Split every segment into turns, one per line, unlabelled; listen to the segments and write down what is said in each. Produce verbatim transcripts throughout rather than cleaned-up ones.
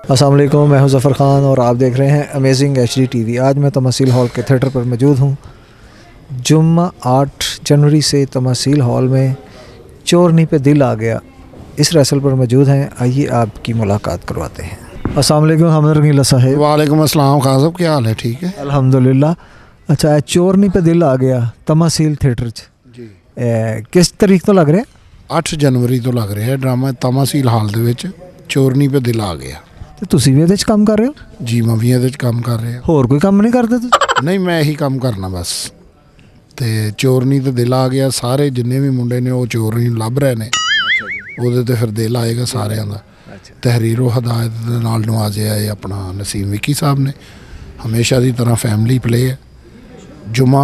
अस्सलाम वालेकुम, मैं हूं ज़फ़र ख़ान और आप देख रहे हैं अमेजिंग एच डी टी वी। आज मैं तमसील हॉल के थिएटर पर मौजूद हूं। जुम्मा आठ जनवरी से तमसील हॉल में चोरनी पे दिल आ गया इस रेसल पर मौजूद हैं। आइए आपकी मुलाकात करवाते हैं। अस्सलाम वालेकुम हमदर रंगीला साहब।
वालेकुम अस्सलाम खान साहब, क्या हाल है? ठीक है
अल्हम्दुलिल्लाह। अच्छा, चोरनी पे दिल आ गया तमसील थिएटर च
जी
ए, किस तरीक तो लग रहा है?
अठ जनवरी तो लग रहा है ड्रामा तमासील हाल दे विच चोरनी पे दिल आ गया।
ਤੇ ਤੁਸੀਂ ਵੀ ਇਹਦੇ 'ਚ ਕੰਮ ਕਰ ਰਹੇ ਹੋ?
जी मैं भी ਇਹਦੇ 'ਚ ਕੰਮ ਕਰ ਰਿਹਾ।
ਹੋਰ ਕੋਈ ਕੰਮ ਨਹੀਂ ਕਰਦੇ ਤੁਸੀਂ?
नहीं मैं यही काम करना बस। ਤੇ ਚੋਰਨੀ ਤੇ ਦਿਲ ਆ ਗਿਆ, ਸਾਰੇ ਜਿੰਨੇ ਵੀ ਮੁੰਡੇ ਨੇ ਉਹ ਚੋਰਨੀ ਨੂੰ ਲੱਭ ਰਹੇ ਨੇ। ਉਹਦੇ ਤੇ ਫਿਰ ਦਿਲ ਆਏਗਾ ਸਾਰਿਆਂ ਦਾ। ਤਹਿਰੀਰੋ ਹਦਾਇਤ ਦੇ ਨਾਲ ਨਵਾਜ਼ਿਆ ਹੈ ਆਪਣਾ ਨਸੀਮ ਵਿੱਕੀ ਸਾਹਿਬ ਨੇ। ਹਮੇਸ਼ਾ ਦੀ ਤਰ੍ਹਾਂ ਫੈਮਿਲੀ ਪਲੇ ਹੈ। ਜੁਮਾ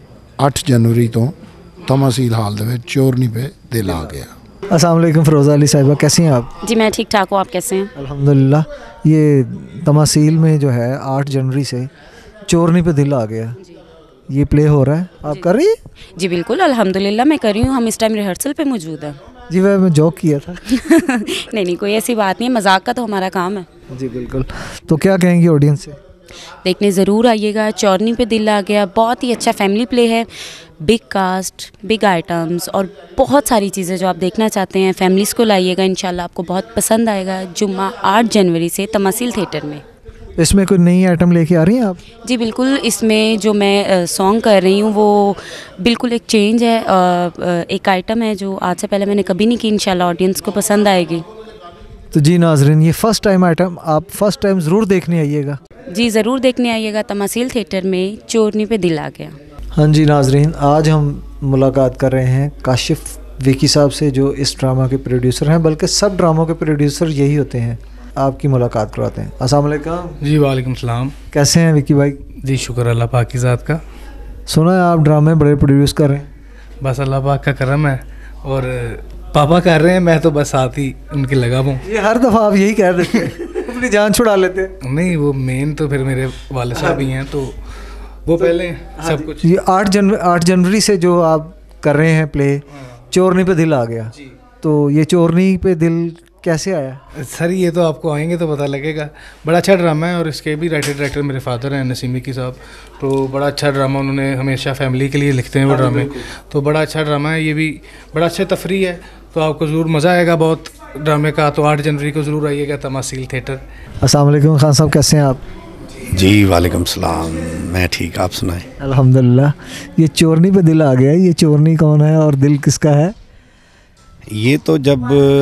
अठ जनवरी तो तमासील हाल दे विच चोरनी पे दिल आ गया।
अस्सलाम वालेकुम फ़िरोज़ा अली साहिबा, कैसी हैं आप?
जी मैं ठीक ठाक हूँ, आप कैसे हैं?
अल्हम्दुलिल्लाह। ये तमासील में जो है आठ जनवरी से चोरनी पे दिल आ गया, ये प्ले हो रहा है, आप कर रही है?
जी बिल्कुल अल्हम्दुलिल्लाह मैं कर रही हूँ। हम इस टाइम रिहर्सल पे मौजूद हैं।
जी वह मैं जोक किया था।
नहीं नहीं कोई ऐसी बात नहीं है, मजाक का तो हमारा काम है।
जी बिल्कुल। तो क्या कहेंगी ऑडियंस से?
देखने ज़रूर आइएगा। चोरनी पे दिल आ गया बहुत ही अच्छा फैमिली प्ले है। बिग कास्ट, बिग आइटम्स और बहुत सारी चीज़ें जो आप देखना चाहते हैं फैमिलीज़ को लाइएगा, इंशाल्लाह आपको बहुत पसंद आएगा। जुम्मा आठ जनवरी से तमासील थिएटर में।
इसमें कोई नई आइटम लेके आ रही हैं आप?
जी बिल्कुल। इसमें जो मैं सॉन्ग कर रही हूँ वो बिल्कुल एक चेंज है। आ, एक आइटम है जो आज से पहले मैंने कभी नहीं की, इंशाल्लाह ऑडियंस को पसंद आएगी।
तो जी नाजरीन, ये फ़र्स्ट टाइम आइटम आप फर्स्ट टाइम ज़रूर देखने आइएगा।
जी ज़रूर देखने आइएगा। तमासील थिएटर में चोरनी पे दिल आ गया।
हाँ जी नाजरीन, आज हम मुलाकात कर रहे हैं काशिफ विकी साहब से जो इस ड्रामा के प्रोड्यूसर हैं, बल्कि सब ड्रामों के प्रोड्यूसर यही होते हैं। आपकी मुलाकात करवाते हैं। अस्सलाम वालेकुम।
जी वालेकुम सलाम।
कैसे हैं विकी भाई?
जी शुक्र अल्लाह पाक की ज़ात का।
सुना है आप ड्रामे बड़े प्रोड्यूस कर रहे हैं?
बस अल्लाह पाक का करम है और पापा कर रहे हैं, मैं तो बस साथ ही उनके लगा हूँ।
ये हर दफ़ा आप यही कह देते हैं। अपनी जान छुड़ा लेते हैं।
नहीं, वो मेन तो फिर मेरे वाले साहब ही हैं, तो वो तो पहले सब कुछ।
ये आठ जनवरी आठ जनवरी से जो आप कर रहे हैं प्ले चोरनी पे दिल आ गया, तो ये चोरनी पे दिल कैसे आया?
सर ये तो आपको आएंगे तो पता लगेगा। बड़ा अच्छा ड्रामा है और इसके भी राइटर डायरेक्टर मेरे फादर हैं नसीम विकी साहब। तो बड़ा अच्छा ड्रामा, उन्होंने हमेशा फैमिली के लिए लिखते हैं वो ड्रामे। तो बड़ा अच्छा ड्रामा है, ये भी बड़ा अच्छा तफरी है, तो आपको ज़रूर मज़ा आएगा बहुत ड्रामे का। तो आठ जनवरी को ज़रूर आइएगा तमासील थिएटर।
अस्सलाम वालेकुम खान साहब, कैसे हैं आप?
जी वालेकुम सलाम, मैं ठीक, आप सुनाएं?
अल्हम्दुलिल्लाह। ये चोरनी पे दिल आ गया, ये चोरनी कौन है और दिल किसका है?
ये तो जब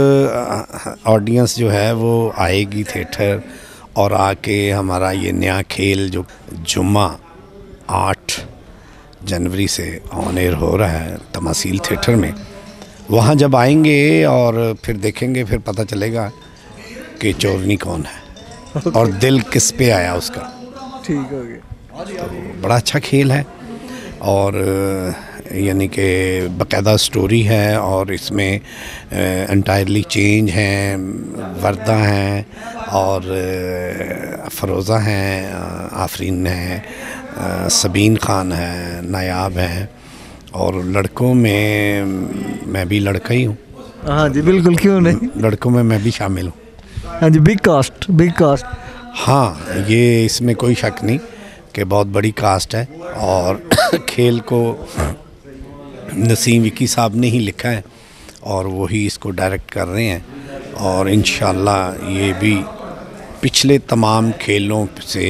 ऑडियंस जो है वो आएगी थिएटर और आके हमारा ये नया खेल जो जुम्मा आठ जनवरी से ऑन एयर हो रहा है तमासील थिएटर में, वहाँ जब आएंगे और फिर देखेंगे, फिर पता चलेगा कि चोरनी कौन है और दिल किस पे आया उसका।
ठीक हो गया।
तो बड़ा अच्छा खेल है और यानी कि बाकायदा स्टोरी है और इसमें एंटायरली चेंज हैं, वर्दा हैं और फ़रोज़ा हैं, आफरीन हैं, सबीन खान है, नायाब हैं और लड़कों में मैं भी लड़का ही हूँ।
हाँ जी बिल्कुल, क्यों नहीं,
लड़कों में मैं भी शामिल हूँ।
हाँ जी, बिग कास्ट, बिग कास्ट।
हाँ, ये इसमें कोई शक नहीं कि बहुत बड़ी कास्ट है और खेल को नसीम विकी साहब ने ही लिखा है और वही इसको डायरेक्ट कर रहे हैं और इंशाल्लाह ये भी पिछले तमाम खेलों से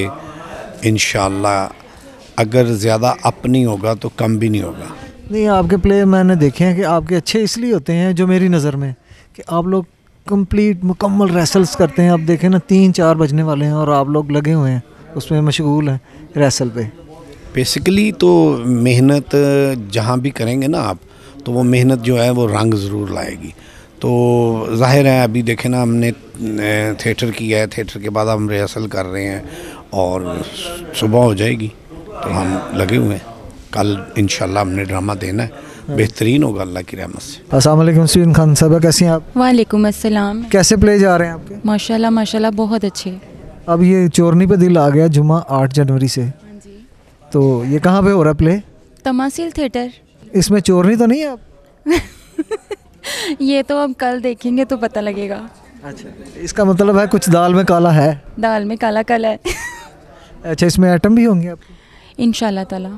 इंशाल्लाह अगर ज़्यादा अप नहीं होगा तो कम भी नहीं होगा।
नहीं, आपके प्ले मैंने देखे हैं कि आपके अच्छे इसलिए होते हैं जो मेरी नज़र में कि आप लोग कंप्लीट मुकम्मल रेसल्स करते हैं। आप देखें ना, तीन चार बजने वाले हैं और आप लोग लगे हुए हैं उसमें, मशगूल हैं रेसल पे।
बेसिकली तो मेहनत जहाँ भी करेंगे ना आप, तो वो मेहनत जो है वो रंग ज़रूर लाएगी। तो जाहिर है अभी देखें ना, हमने थिएटर किया है, थिएटर के बाद हम रिहर्सल कर रहे हैं और सुबह हो जाएगी तो हम लगे हुए हैं। कल इंशाल्लाह हमने ड्रामा देना है, बेहतरीन होगा अल्लाह की रहमत से।
अस्सलाम वालेकुम सबीन खान साहब, कैसी हैं आप?
वालेकुम अस्सलाम।
कैसे प्ले जा रहे हैं आपके?
माशाल्लाह माशाल्लाह बहुत अच्छे।
अब ये चोरनी पे दिल आ गया जुम्मा आठ जनवरी से, तो ये कहाँ पे हो रहा है प्ले?
तमासील थिएटर।
इसमें चोरनी तो नहीं है आप?
ये तो अब कल देखेंगे तो पता लगेगा।
अच्छा, इसका मतलब है कुछ दाल में काला है।
दाल में काला काला है।
अच्छा, इसमें आइटम भी होंगे आपके?
इंशाल्लाह ताला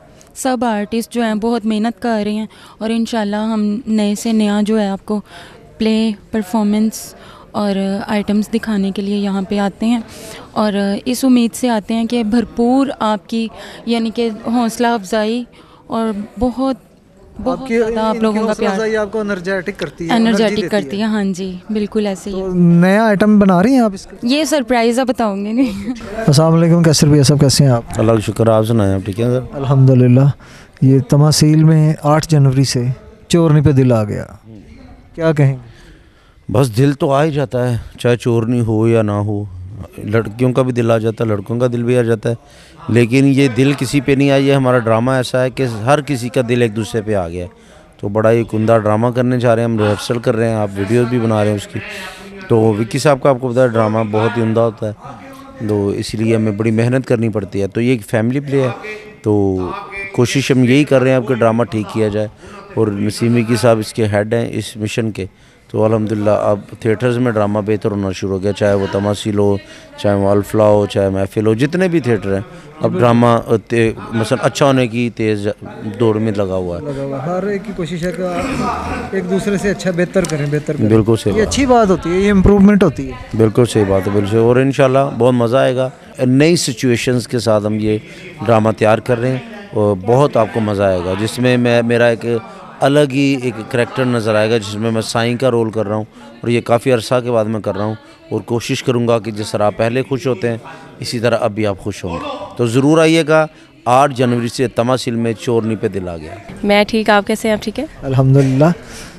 सब आर्टिस्ट जो हैं बहुत मेहनत कर रहे हैं और इंशाल्लाह हम नए से नया जो है आपको प्ले परफॉर्मेंस और आइटम्स दिखाने के लिए यहाँ पे आते हैं और इस उम्मीद से आते हैं कि भरपूर आपकी यानी कि हौसला अफजाई और बहुत बहुत ज़्यादा आप लोगों का प्यार
आपको एनर्जेटिक करती है,
एनर्जेटिक करती है। हाँ जी, बिल्कुल ऐसे ही।
तो नया आइटम बना रही हैं आप इसका?
ये सरप्राइज़ आप बताऊंगे नहीं।
अस्सलाम वालेकुम, कैसर भैया सब कैसे हैं आप?
अल्लाह का शुक्र, आप सुनाएं, आप ठीक है सर?
अल्हम्दुलिल्लाह। ये तमासील में आठ जनवरी से चोरनी पे दिल आ गया, क्या कहेंगे?
बस दिल तो आ ही जाता है, चाहे चोरनी हो या ना हो। लड़कियों का भी दिल आ जाता है, लड़कों का दिल भी आ जाता है, लेकिन ये दिल किसी पे नहीं आया। ये हमारा ड्रामा ऐसा है कि हर किसी का दिल एक दूसरे पे आ गया है। तो बड़ा ही कुंदा ड्रामा करने जा रहे हैं हम, रिहर्सल कर रहे हैं, आप वीडियोस भी बना रहे हैं उसकी। तो विक्की साहब का आपको पता है ड्रामा बहुत ही उम्दा होता है, तो इसलिए हमें बड़ी मेहनत करनी पड़ती है। तो ये एक फैमिली प्ले है, तो कोशिश हम यही कर रहे हैं आपका ड्रामा ठीक किया जाए। और नसीम विक्की साहब इसके हेड हैं इस मिशन के। तो अल्हम्दुलिल्लाह अब थिएटर्स में ड्रामा बेहतर होना शुरू हो गया, चाहे वो तमासील हो, चाहे वो अल्फला हो, चाहे महफिल हो, जितने भी थिएटर हैं अब ड्रामा मसलन अच्छा होने की तेज़ दौड़ में लगा हुआ है।
लगा हुआ हर एक की कोशिश है कि एक दूसरे से अच्छा बेहतर करें, बेहतर करें।
बिल्कुल सही,
ये अच्छी बात होती है, ये इम्प्रूवमेंट होती है।
बिल्कुल सही बात है, बिल्कुल। और इंशाल्लाह बहुत मज़ा आएगा। नई सिचुएशंस के साथ हम ये ड्रामा तैयार कर रहे हैं और बहुत आपको मज़ा आएगा, जिसमें मैं मेरा एक अलग ही एक करैक्टर नज़र आएगा, जिसमें मैं साईं का रोल कर रहा हूँ और ये काफ़ी अरसा के बाद मैं कर रहा हूँ। और कोशिश करूँगा कि जिस तरह आप पहले खुश होते हैं इसी तरह अब भी आप खुश होंगे। तो ज़रूर आइएगा। आठ जनवरी से तमासील में चोरनी पे दिल आ गया।
मैं ठीक, आप कैसे हैं? आप ठीक है?
अल्हम्दुलिल्लाह।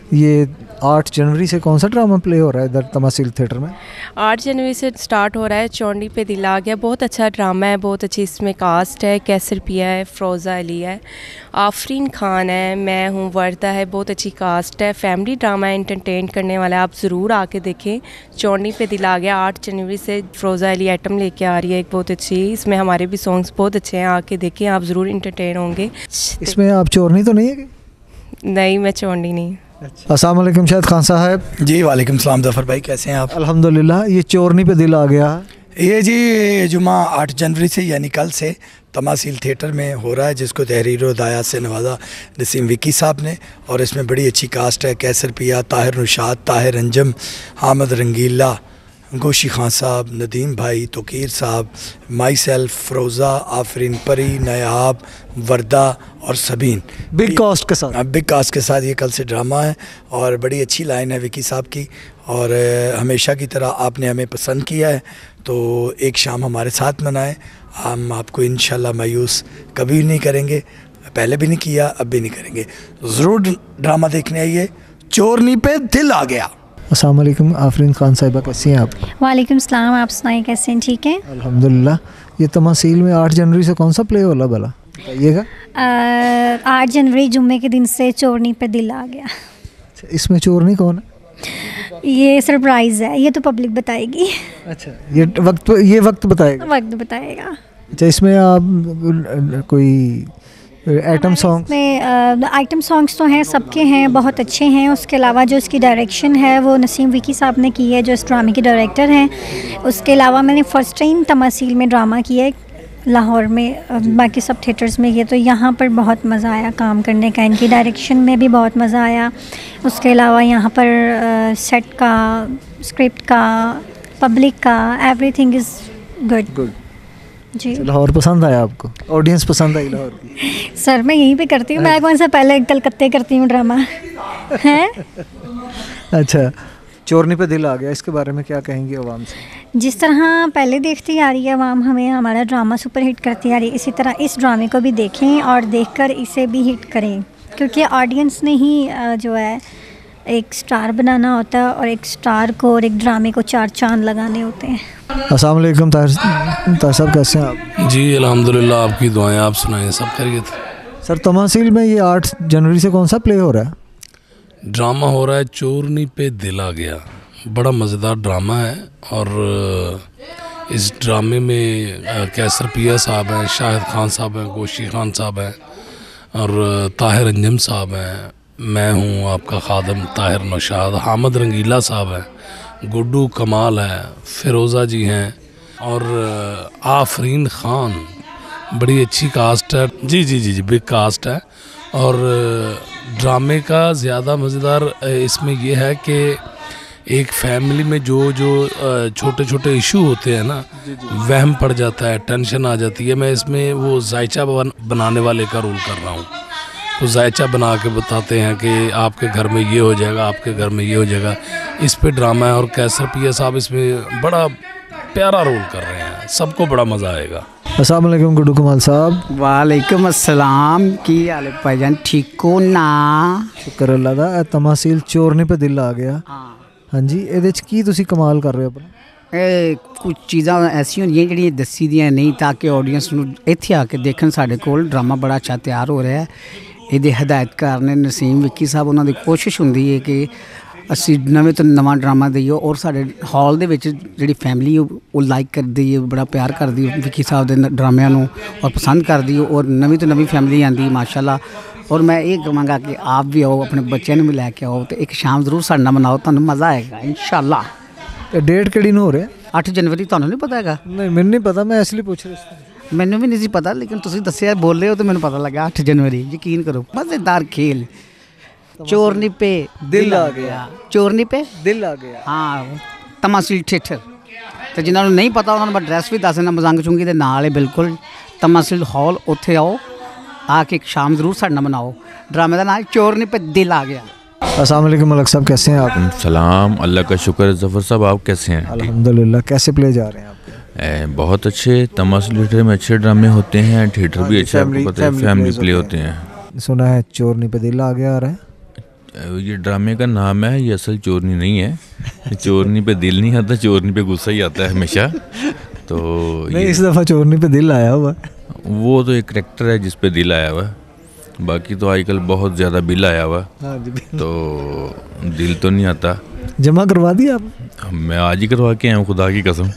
ये आठ जनवरी से कौन सा ड्रामा प्ले हो रहा है इधर तमासील थिएटर में?
आठ जनवरी से स्टार्ट हो रहा है चोरनी पे दिल आ गया। बहुत अच्छा ड्रामा है, बहुत अच्छी इसमें कास्ट है। कैसर पिया है, फ़रोज़ा अली है, आफरीन खान है, मैं हूँ, वर्दा है। बहुत अच्छी कास्ट है, फैमिली ड्रामा है, एंटरटेन करने वाला है। आप ज़रूर आके देखें। चोरनी पे दिल आ गया आठ जनवरी से फ़रोज़ा अली आइटम लेके आ रही है एक बहुत अच्छी, इसमें हमारे भी सॉन्ग्स बहुत अच्छे हैं। आके देखें, आप ज़रूर एंटरटेन होंगे।
इसमें आप चोरनी तो नहीं है?
नहीं, मैं चोरनी नहीं।
अस्सलाम वालेकुम शाहिद खान साहब।
जी वालेकुम सलाम ज़फ़र भाई, कैसे हैं आप?
अल्हम्दुलिल्लाह। ये चोरनी पे दिल आ गया,
ये जी जुमा आठ जनवरी से यानी कल से तमासील थिएटर में हो रहा है, जिसको तहरीर व हिदायत से नवाजा नसीम विक्की साहब ने। और इसमें बड़ी अच्छी कास्ट है। कैसर पिया, ताहिर नुशाद, ताहिर अंजम, हामिद रंगीला, गोशी खान साहब, नदीम भाई, तोकीर साहब, माई सेल्फ, फ़रोज़ा, आफरीन परी, नयाब, वर्दा और सबीन।
बिग कास्ट के साथ
बिग कास्ट के साथ ये कल से ड्रामा है और बड़ी अच्छी लाइन है विक्की साहब की। और हमेशा की तरह आपने हमें पसंद किया है, तो एक शाम हमारे साथ मनाएं। हम आपको इंशाल्लाह मायूस कभी नहीं करेंगे, पहले भी नहीं किया, अब भी नहीं करेंगे। ज़रूर ड्रामा देखने आइए। चोरनी पे दिल आ गया।
अस्सलाम वालेकुम आफरीन खान साहिबा, कैसी हैं आप?
वालेकुम सलाम, आप सुनाएं कैसे हैं? ठीक है
अल्हम्दुलिल्लाह। ये तमासील में आठ जनवरी से कौन सा प्ले होला भला बताइएगा?
आठ जनवरी जुम्मे के दिन से चोरनी पे दिल आ गया।
इसमें चोरनी कौन है?
ये सरप्राइज़ है, ये तो पब्लिक बताएगी।
अच्छा, ये वक्त ये वक्त बताएगा?
वक्त बताएगा।
अच्छा, इसमें आप कोई आइटम सॉन्ग
में आइटम सॉन्ग्स तो हैं, सबके हैं, बहुत अच्छे हैं। उसके अलावा जो इसकी डायरेक्शन है वो नसीम विक्की साहब ने की है, जो इस ड्रामे के डायरेक्टर हैं। उसके अलावा मैंने फ़र्स्ट टाइम तमासील में ड्रामा किया है लाहौर में, बाकी सब थिएटर्स में किया, तो यहाँ पर बहुत मज़ा आया काम करने का। इनकी डायरेक्शन में भी बहुत मज़ा आया। उसके अलावा यहाँ पर सेट का, स्क्रिप्ट का, पब्लिक का, एवरीथिंग इज़ गुड गुड जी।
लाहौर पसंद आया आपको? ऑडियंस पसंद आई लाहौर की?
सर मैं यहीं पे करती हूँ, मैं कौन सा पहले कलकत्ते करती हूँ ड्रामा है।
अच्छा, चोरनी पे दिल आ गया, इसके बारे में क्या कहेंगी आवाम से?
जिस तरह पहले देखती आ रही है आवाम हमें, हमारा ड्रामा सुपर हिट करती आ रही है, इसी तरह इस ड्रामे को भी देखें और देखकर इसे भी हिट करें, क्योंकि ऑडियंस ने ही जो है एक स्टार बनाना होता है और एक स्टार को और एक ड्रामे को चार चांद लगाने होते हैं।
अस्सलाम वालेकुम ताहिर साहब, कैसे हैं आप?
जी अल्हम्दुलिल्लाह, आपकी दुआएं, आप सुनाएं, सब खैरियत?
सर तमासील में ये आठ जनवरी से कौन सा प्ले हो रहा है?
ड्रामा हो रहा है चोरनी पे दिल आ गया। बड़ा मज़ेदार ड्रामा है और इस ड्रामे में कैसर पिया साहब हैं, शाहिद खान साहब हैं, गोशी खान साहब हैं और ताहिर अंजम साहब हैं, मैं हूँ आपका खादम ताहिर नौशाद, हामिद रंगीला साहब हैं, गुड्डू कमाल है, फिरोज़ा जी हैं और आफरीन ख़ान, बड़ी अच्छी कास्ट है। जी जी जी जी बिग कास्ट है। और ड्रामे का ज़्यादा मज़ेदार इसमें यह है कि एक फैमिली में जो जो छोटे छोटे इशू होते हैं ना, वहम पड़ जाता है, टेंशन आ जाती है। मैं इसमें वो जायचा बन, बनाने वाले का रोल कर रहा हूँ। तो जायचा बना के बताते हैं कि आपके घर में ये हो जाएगा, आपके घर में ये हो जाएगा। इस पे ड्रामा है और कैसर पिया साहब इसमें बड़ा प्यारा रोल कर रहे हैं, सबको बड़ा मज़ा आएगा।
अस्सलाम वालेकुम गुड्डू कमाल साहब।
वालेकुम अस्सलाम, की हाल है भाईजान, ठीक हो ना?
शुक्र अल्लाह दा। तमासील चोरनी पे दिल आ गया। हाँ जी, ਇਹਦੇ ਚ ਕੀ ਤੁਸੀਂ ਕਮਾਲ ਕਰ ਰਹੇ ਹੋ ਆਪਣਾ?
ਇਹ ਕੁਝ ਚੀਜ਼ਾਂ ਐਸੀਆਂ ਹੁੰਦੀਆਂ ਜਿਹੜੀਆਂ ਦੱਸੀ ਦੀਆਂ ਨਹੀਂ, ਤਾਂ ਕਿ ਆਡੀਅנס ਨੂੰ ਇੱਥੇ ਆ ਕੇ ਦੇਖਣ। ਸਾਡੇ ਕੋਲ ਡਰਾਮਾ ਬੜਾ ਅੱਛਾ ਤਿਆਰ ਹੋ ਰਿਹਾ ਹੈ। ਇਹਦੇ ਹਦਾਇਤਕਾਰ ਨੇ ਨਸੀਮ ਵਿੱਕੀ ਸਾਹਿਬ। ਉਹਨਾਂ ਦੀ ਕੋਸ਼ਿਸ਼ ਹੁੰਦੀ ਹੈ ਕਿ ਅਸੀਂ ਨਵੇਂ ਤੋਂ ਨਵਾਂ ਡਰਾਮਾ ਦਈਏ ਔਰ ਸਾਡੇ ਹਾਲ ਦੇ ਵਿੱਚ ਜਿਹੜੀ ਫੈਮਿਲੀ ਉਹ ਲਾਈਕ ਕਰਦੀ ਹੈ, ਬੜਾ ਪਿਆਰ ਕਰਦੀ ਹੈ ਵਿੱਕੀ ਸਾਹਿਬ ਦੇ ਡਰਾਮਿਆਂ ਨੂੰ ਔਰ ਪਸੰਦ ਕਰਦੀ ਹੈ। ਔਰ ਨਵੀਂ ਤੋਂ ਨਵੀਂ ਫੈਮਿਲੀ ਆਉਂਦੀ ਮਾਸ਼ਾਅੱਲਾ। और मैं ये कहांगा कि आप भी आओ, अपने बच्चों में भी लैके आओ, तो एक शाम जरूर साढ़े नाल मनाओ, तुहानू मज़ा आएगा इंशाअल्लाह।
तो डेट किहड़ी नूं हो रहा?
अठ जनवरी। तुहानू नहीं पता हैगा?
नहीं, मैनूं नहीं पता, मैं इसलिए पूछ रहा।
मैनूं भी नहीं सी पता, लेकिन तुसीं दस्सिया बोल रहे हो तो मैनूं पता लगा। अठ जनवरी, यकीन करो, मज़ेदार खेल। चोरनी पे
दिल आ गया,
चोरनी पे
दिल आ गया।
हाँ, तमासील थिएटर। तो जिन्होंने नहीं पता उन्होंने मैं एड्रैस भी दस देना, मजंग चुंगी के नाल है बिल्कुल, तमासील हॉल। उत्थे आओ, आके एक शाम ज़रूर साढ़े नाल मनाओ। ड्रामे का नाम चोरनी पे दिल आ गया।
अस्सलाम वालेकुम मलक साहब, कैसे हैं आप?
सलाम, अल्लाह का शुक्र है। जफ़र साहब आप कैसे हैं?
अल्हम्दुलिल्लाह। कैसे प्ले जा रहे हैं आपके?
बहुत अच्छे। तमासील थिएटर में अच्छे ड्रामे होते हैं, थिएटर भी अच्छा, आपको पता है, फैमिली प्ले होते हैं।
सुना है चोरनी पे दिल आ गया आ रहा है।
ये ड्रामे का नाम है, ये असल चोरनी नहीं है। चोरनी पे दिल नहीं आता, चोरनी पे गुस्सा ही आता है हमेशा। तो
नहीं, इस दफ़ा चोरनी पे दिल आया हुआ है।
वो तो एक करैक्टर है जिस पे दिल आया हुआ है, बाकी तो आजकल बहुत ज़्यादा बिल आया हुआ है, तो दिल तो नहीं आता।
जमा करवा दिया आप?
मैं आज ही करवा के आया हूँ, खुदा की कसम।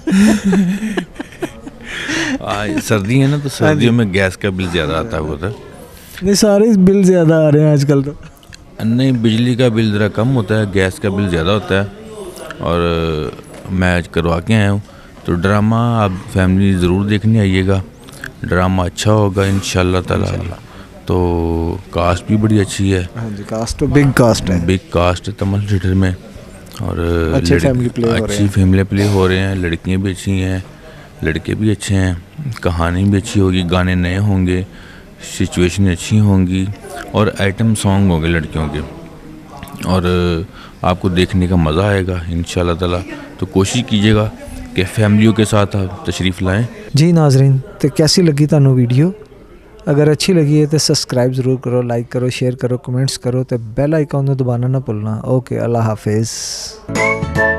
आज सर्दी है ना, तो सर्दियों में गैस का बिल ज़्यादा आता है उधर।
नहीं, सारे बिल ज़्यादा आ रहे हैं आजकल तो।
नहीं, बिजली का बिल ज़रा कम होता है, गैस का बिल ज़्यादा होता है। और मैं आज करवा के आया हूँ। तो ड्रामा आप फैमिली ज़रूर देखने आइएगा, ड्रामा अच्छा होगा इंशाल्लाह ताला। तो कास्ट भी बड़ी अच्छी है।
हाँ जी, कास्ट तो बिग कास्ट है,
बिग कास्ट है तमाम थिएटर में। और
अच्छे फैमिली प्ले हो रहे हैं,
अच्छी फैमिली प्ले हो रहे हैं। लड़कियाँ भी अच्छी हैं, लड़के भी अच्छे हैं, कहानी भी अच्छी होगी, गाने नए होंगे, सिचुएशन अच्छी होंगी और आइटम सॉन्ग होंगे लड़कियों के, और आपको देखने का मज़ा आएगा इंशाल्लाह ताला। तो कोशिश कीजिएगा कि फैमिलियों के साथ आप तशरीफ़ लाएँ।
जी नाजरीन, तो कैसी लगी तुहानू वीडियो? अगर अच्छी लगी है तो सब्सक्राइब ज़रूर करो, लाइक करो, शेयर करो, कमेंट्स करो, तो बेल आइकन को दबाना ना भूलना। ओके, अल्लाह हाफिज़।